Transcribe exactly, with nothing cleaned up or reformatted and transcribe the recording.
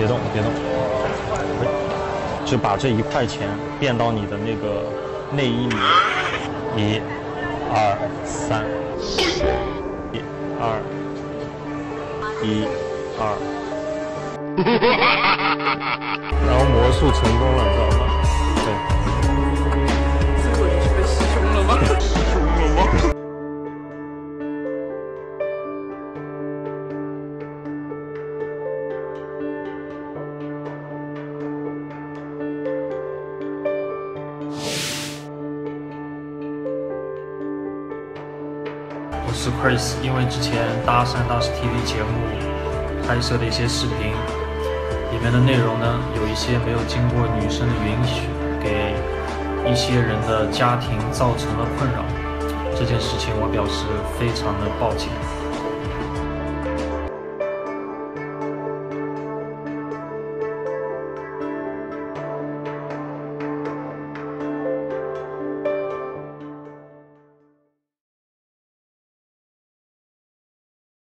别动，别动，就把这一块钱变到你的那个内衣里。一、二、三，一、二、一、二，然后魔术成功了，你知道吗？对。 最后你是被吸凶了吗？吸凶了吗？ 我是 Chris， 因为之前搭讪大师 T V 节目拍摄的一些视频，里面的内容呢有一些没有经过女生的允许，给一些人的家庭造成了困扰。这件事情我表示非常的抱歉。